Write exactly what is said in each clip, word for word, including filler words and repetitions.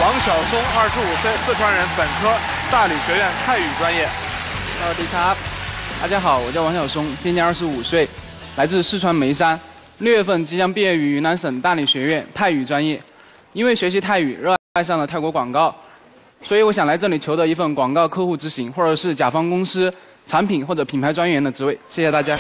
王晓松，二十五岁，四川人，本科，大理学院泰语专业。 สวัสดีครับ，大家好，我叫王晓松，今年二十五岁，来自四川眉山，六月份即将毕业于云南省大理学院泰语专业。因为学习泰语，热爱上了泰国广告，所以我想来这里求得一份广告客户执行，或者是甲方公司产品或者品牌专员的职位。谢谢大家。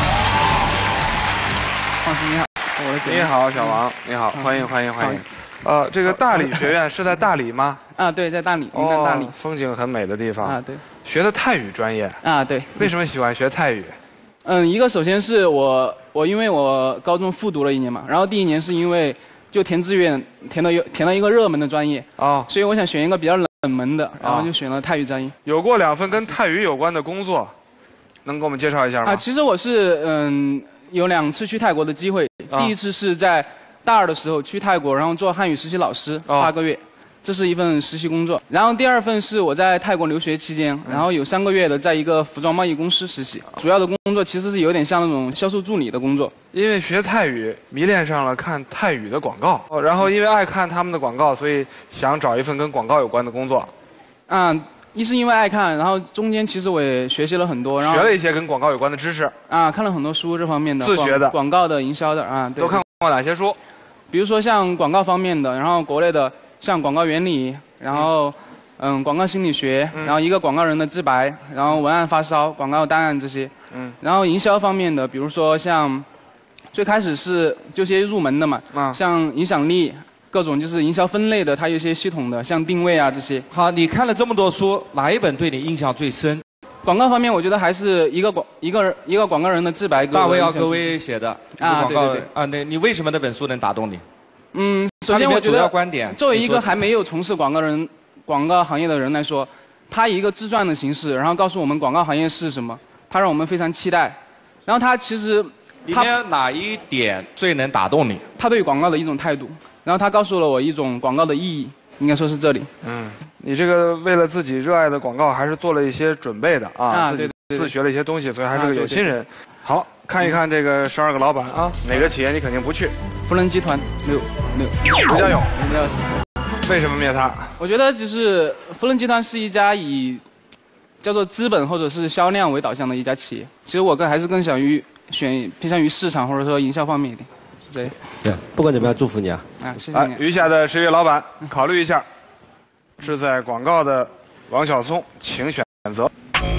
放心，你好，我的你好，小王，你好，欢迎欢迎欢迎。呃，这个大理学院是在大理吗？ 啊，对，在大理，云南大理、 哦，风景很美的地方啊，对。 学的泰语专业啊，对。 为什么喜欢学泰语？ 嗯，一个首先是我我因为我高中复读了一年嘛，然后第一年是因为就填志愿填了有填了一个热门的专业哦， 所以我想选一个比较冷门的，然后就选了泰语专业。 有过两份跟泰语有关的工作，能给我们介绍一下吗？ 啊，其实我是嗯有两次去泰国的机会， 啊、 第一次是在大二的时候去泰国，然后做汉语实习老师八个月。哦，这是一份实习工作，然后第二份是我在泰国留学期间，然后有三个月的在一个服装贸易公司实习，主要的工作其实是有点像那种销售助理的工作。 因为学泰语迷恋上了看泰语的广告，然后因为爱看他们的广告，所以想找一份跟广告有关的工作。 啊，一是因为爱看，然后中间其实我也学习了很多，然后学了一些跟广告有关的知识。啊， 看了很多书这方面的， 自学的， 广告的、营销的啊，对。 都看过哪些书？ 比如说像广告方面的，然后国内的像广告原理。然后，嗯，广告心理学， 嗯、 然后一个广告人的自白，然后文案发烧、广告档案这些，嗯，然后营销方面的，比如说像，最开始是就些入门的嘛，啊，像影响力，各种就是营销分类的，它有一些系统的，像定位啊这些。 好，你看了这么多书，哪一本对你印象最深？ 广告方面，我觉得还是一个广一个一个广告人的自白。 大卫奥格威写的啊， 对对对啊，那你为什么那本书能打动你？ 嗯，首先我觉得， 观点作为一个还没有从事广告人、广告行业的人来说，他以一个自传的形式，然后告诉我们广告行业是什么，他让我们非常期待。然后他其实， 里面哪一点最能打动你？ 他对广告的一种态度，然后他告诉了我一种广告的意义，应该说是这里。 嗯，你这个为了自己热爱的广告，还是做了一些准备的啊， 啊自己自学了一些东西，所以还是个有心人。 啊、 好。看一看这个十二个老板啊，哪个企业你肯定不去？ 福伦集团没有没有。 刘家勇， 没有。 为什么灭他？ 我觉得就是福伦集团是一家以叫做资本或者是销量为导向的一家企业。其实我更还是更想于选偏向于市场或者说营销方面一点，是这样。 对，不管怎么样，祝福你啊！ 啊，谢谢你。 余下的十位老板，考虑一下，是在广告的王晓松，请选择。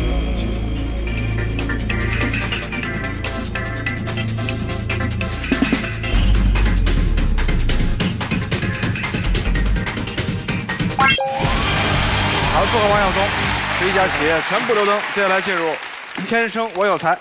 好，祝贺王晓松，十一家企业全部留灯。接下来进入天生我有才。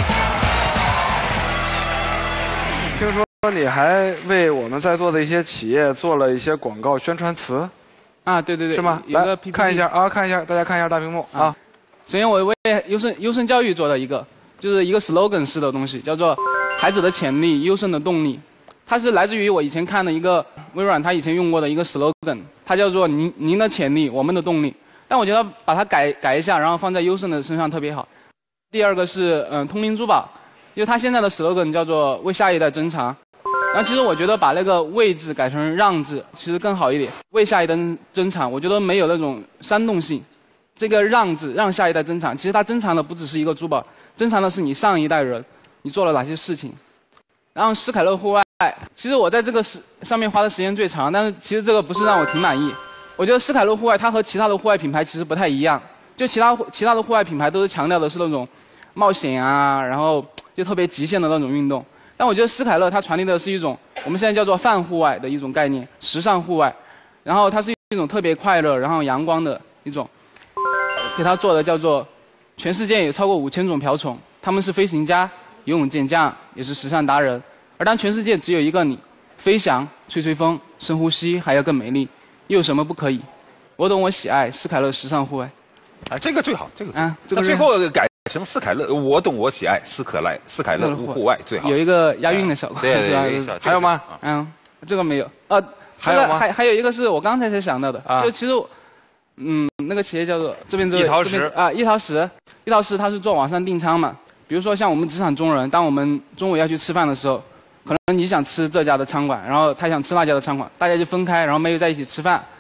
听说你还为我们在座的一些企业做了一些广告宣传词。 啊，对对对， 是吗？来看一下啊，看一下，大家看一下大屏幕啊。 首先，我为优胜优胜教育做了一个，就是一个 slogan 式的东西，叫做“孩子的潜力，优胜的动力”。它是来自于我以前看的一个微软，它以前用过的一个 slogan， 它叫做“您您的潜力，我们的动力”。但我觉得把它改改一下，然后放在优胜的身上特别好。第二个是嗯，通灵珠宝，因为它现在的 slogan 叫做“为下一代珍藏”。然后其实我觉得把那个“为”字改成“让”字，其实更好一点。为下一代珍藏，我觉得没有那种煽动性。这个“让”字，让下一代珍藏，其实它珍藏的不只是一个珠宝，珍藏的是你上一代人你做了哪些事情。然后斯凯勒户外，其实我在这个时上面花的时间最长，但是其实这个不是让我挺满意。我觉得斯凯勒户外它和其他的户外品牌其实不太一样，就其他其他的户外品牌都是强调的是那种冒险啊，然后就特别极限的那种运动。但我觉得斯凯勒它传递的是一种我们现在叫做泛户外的一种概念，时尚户外，然后它是一种特别快乐然后阳光的一种，给它做的叫做全世界有超过五千种瓢虫，他们是飞行家、游泳健将，也是时尚达人。而当全世界只有一个你，飞翔、吹吹风、深呼吸还要更美丽，又有什么不可以？我懂我喜爱斯凯勒时尚户外。 啊，这个最好，这个最好。 啊，这个那最后改成斯凯勒，我懂我喜爱斯可莱斯凯勒户外最好。 有一个押韵的效果。 对对对， 还有吗？ 嗯，这个没有。呃， 还有吗？ 还还有一个是我刚才才想到的， 啊、 就其实，嗯，那个企业叫做这边这一淘十啊，一淘十，一淘十它是做网上订餐嘛。比如说像我们职场中人，当我们中午要去吃饭的时候，可能你想吃这家的餐馆，然后他想吃那家的餐馆，大家就分开，然后没有在一起吃饭。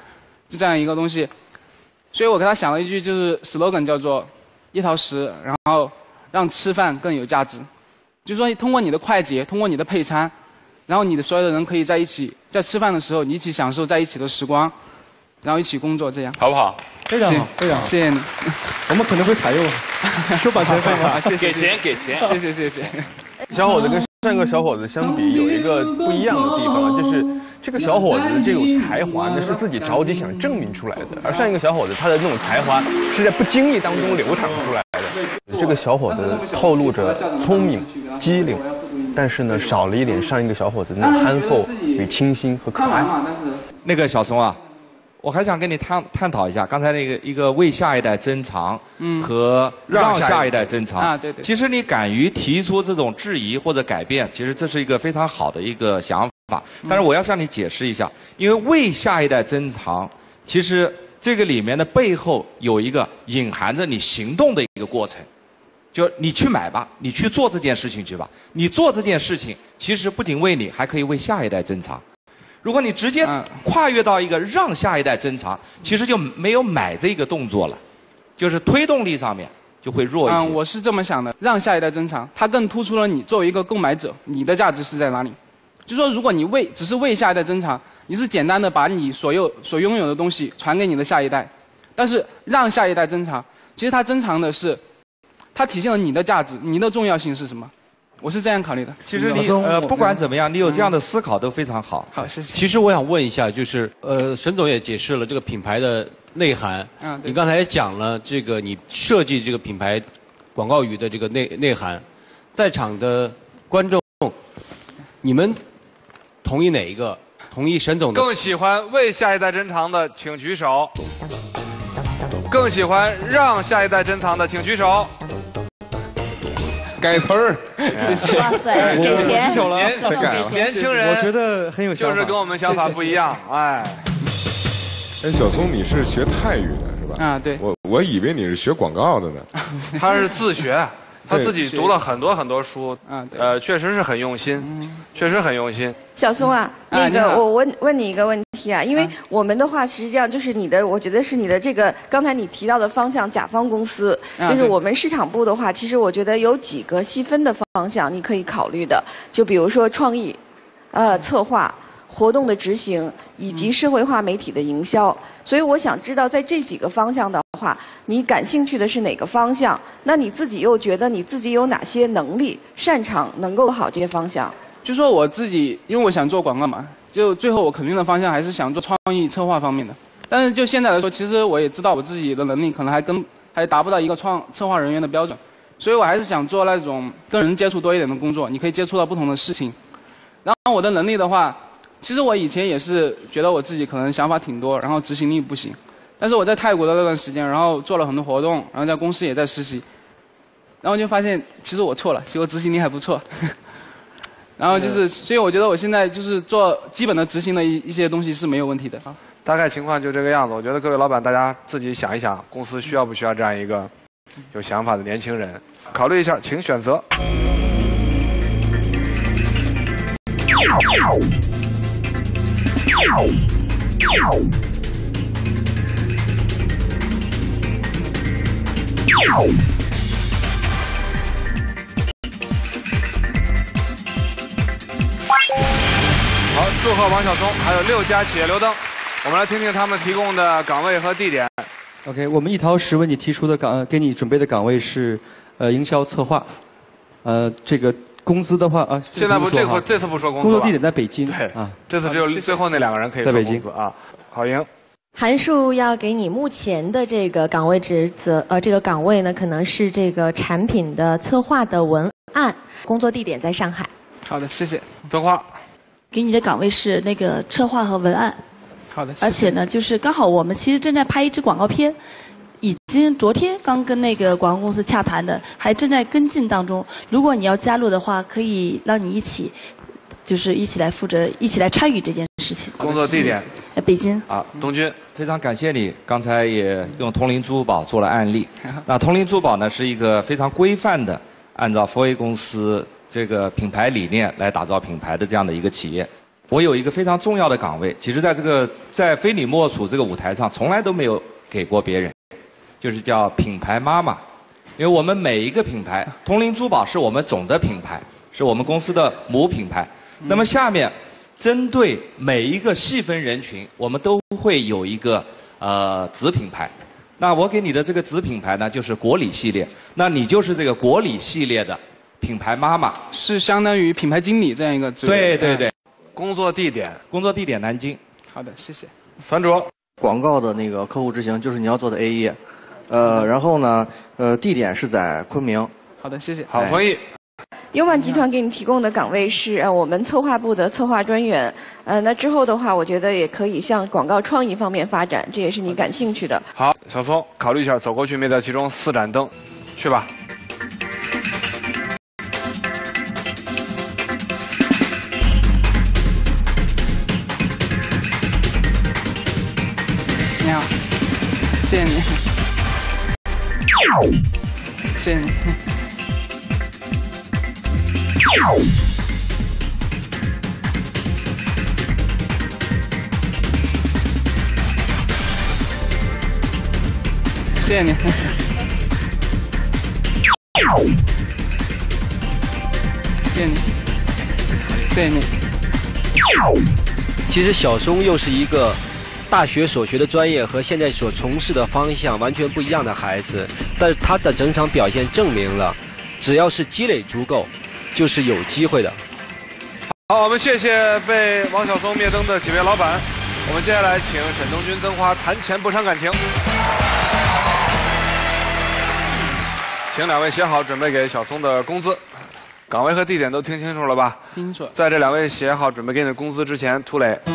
就这样一个东西。所以我给他想了一句，就是 slogan 叫做“一淘十”，然后让吃饭更有价值。就是说，通过你的快捷，通过你的配餐，然后你的所有的人可以在一起，在吃饭的时候，你一起享受在一起的时光，然后一起工作，这样好不好？ 非常好，非常好， 谢谢你。 我们可能会采用，收版权费吗？ 谢谢， 给钱给钱， 谢谢谢谢。 小伙子跟上一个小伙子相比，有一个不一样的地方啊，就是这个小伙子的这种才华呢，是自己着急想证明出来的，而上一个小伙子他的那种才华是在不经意当中流淌出来的。这个小伙子透露着聪明、机灵，但是呢，少了一点上一个小伙子那种憨厚与清新和可爱。 那个小松啊，我还想跟你探探讨一下刚才那个一个为下一代增长和让下一代增长啊，对对。 其实你敢于提出这种质疑或者改变，其实这是一个非常好的一个想法。但是我要向你解释一下，因为为下一代增长，其实这个里面的背后有一个隐含着你行动的一个过程。就你去买吧，你去做这件事情去吧。你做这件事情，其实不仅为你，还可以为下一代增长。如果你直接跨越到一个让下一代增长，其实就没有买这个动作了，就是推动力上面就会弱一些。 嗯，我是这么想的，让下一代增长，它更突出了你作为一个购买者，你的价值是在哪里？就说如果你为只是为下一代增长，你是简单的把你所有所拥有的东西传给你的下一代，但是让下一代增长，其实它增长的是，它体现了你的价值，你的重要性是什么？我是这样考虑的。 其实你呃，不管怎么样，你有这样的思考都非常好。 好，谢谢。 其实我想问一下，就是呃，沈总也解释了这个品牌的内涵。 嗯， 你刚才也讲了这个你设计这个品牌广告语的这个内内涵，在场的观众，你们同意哪一个？同意沈总的？ 更喜欢为下一代珍藏的，请举手。更喜欢让下一代珍藏的，请举手。 改词儿， 谢谢。 哇塞，给钱， 举手了， 再改了。 年轻人， 我觉得很有想法， 就是跟我们想法不一样，哎。 哎，小松，你是学泰语的是吧？ 啊，对。 我我以为你是学广告的呢。 他是自学，他自己读了很多很多书， 啊， 呃，确实是很用心，确实很用心。 小松啊，那个我问问你一个问题啊，因为我们的话实际上就是你的，我觉得是你的这个刚才你提到的方向，甲方公司，就是我们市场部的话，其实我觉得有几个细分的方向你可以考虑的，就比如说创意，呃，策划。活动的执行以及社会化媒体的营销，所以我想知道，在这几个方向的话，你感兴趣的是哪个方向？那你自己又觉得你自己有哪些能力、擅长能够好这些方向？ 就说我自己，因为我想做广告嘛，就最后我肯定的方向还是想做创意策划方面的。但是就现在来说，其实我也知道我自己的能力可能还跟还达不到一个创策划人员的标准，所以我还是想做那种跟人接触多一点的工作，你可以接触到不同的事情。然后我的能力的话。其实我以前也是觉得我自己可能想法挺多，然后执行力不行。但是我在泰国的那段时间，然后做了很多活动，然后在公司也在实习，然后就发现其实我错了，其实我执行力还不错。然后就是，所以我觉得我现在就是做基本的执行的一一些东西是没有问题的。 大概情况就这个样子。我觉得各位老板，大家自己想一想，公司需要不需要这样一个有想法的年轻人？考虑一下，请选择。好，祝贺王晓松，还有六家企业留灯。我们来听听他们提供的岗位和地点。 OK， 我们一淘十为你提出的岗，给你准备的岗位是，呃，营销策划，呃，这个工资的话啊， 现在不这回这次不说工资了。 工作地点在北京。 对啊， 这次只有最后那两个人可以说工资啊。郝莹。 韩述要给你目前的这个岗位职责，呃，这个岗位呢，可能是这个产品的策划的文案，工作地点在上海。 好的，谢谢。 分花， 给你的岗位是那个策划和文案。 好的。 而且呢，就是刚好我们其实正在拍一支广告片，已经昨天刚跟那个广告公司洽谈的，还正在跟进当中。如果你要加入的话，可以让你一起。就是一起来负责，一起来参与这件事情。 工作地点， 北京。 啊，东军， 非常感谢你，刚才也用通灵珠宝做了案例。那通灵珠宝呢，是一个非常规范的，按照 四 A 公司这个品牌理念来打造品牌的这样的一个企业。 我有一个非常重要的岗位，其实在这个在非你莫属这个舞台上，从来都没有给过别人，就是叫品牌妈妈。因为我们每一个品牌，通灵珠宝是我们总的品牌，是我们公司的母品牌。那么下面，针对每一个细分人群，我们都会有一个呃子品牌。那我给你的这个子品牌呢，就是国礼系列。那你就是这个国礼系列的品牌妈妈， 是相当于品牌经理这样一个职位。 对对对。 工作地点， 工作地点南京。 好的，谢谢。 樊主， 广告的那个客户执行就是你要做的 A 一，呃，然后呢，呃，地点是在昆明。 好的，谢谢。 好，同意。 优万集团给你提供的岗位是呃我们策划部的策划专员，呃，那之后的话，我觉得也可以向广告创意方面发展，这也是你感兴趣的。 好，小松，考虑一下，走过去灭掉其中四盏灯，去吧。 你好，谢谢你，谢谢你。谢谢你。谢谢你。谢谢你。 其实小松又是一个大学所学的专业和现在所从事的方向完全不一样的孩子，但是他的整场表现证明了，只要是积累足够，就是有机会的。 好，我们谢谢被王小松灭灯的几位老板。我们接下来请沈东军、曾花谈钱不伤感情，请两位写好准备给小松的工资。岗位和地点都听清楚了吧？ 听楚。 在这两位写好准备给你的工资之前，涂磊，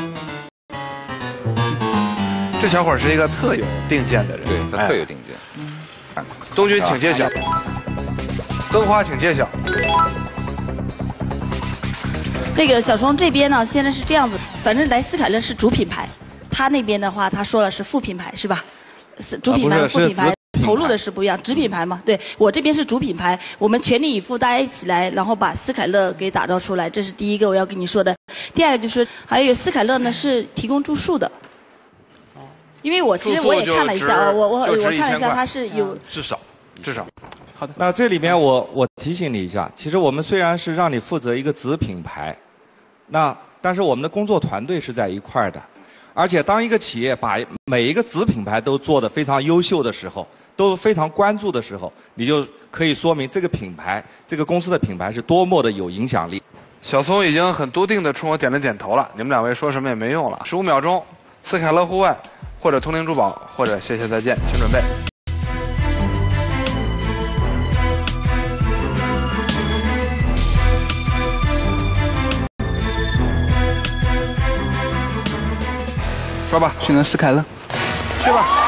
这小伙是一个特有定见的人， 对，他特有定见。 嗯，东军请揭晓，曾花请揭晓。 那个小松这边呢，现在是这样子，反正莱斯凯勒是主品牌，他那边的话他说了是副品牌是吧？主品牌和副品牌。投入的是不一样，子品牌嘛，对我这边是主品牌，我们全力以赴，大家一起来，然后把斯凯勒给打造出来，这是第一个我要跟你说的。第二个就是还有斯凯勒呢是提供住宿的，因为我其实我也看了一下，我我我看了一下，它是有至少至少。 好的。 那这里面我我提醒你一下，其实我们虽然是让你负责一个子品牌，那但是我们的工作团队是在一块儿的，而且当一个企业把每一个子品牌都做得非常优秀的时候。都非常关注的时候，你就可以说明这个品牌、这个公司的品牌是多么的有影响力。 小松已经很笃定地冲我点了点头了，你们两位说什么也没用了。十五秒钟，斯凯勒户外，或者通灵珠宝，或者谢谢再见，请准备。说吧， 选择斯凯勒， 去吧。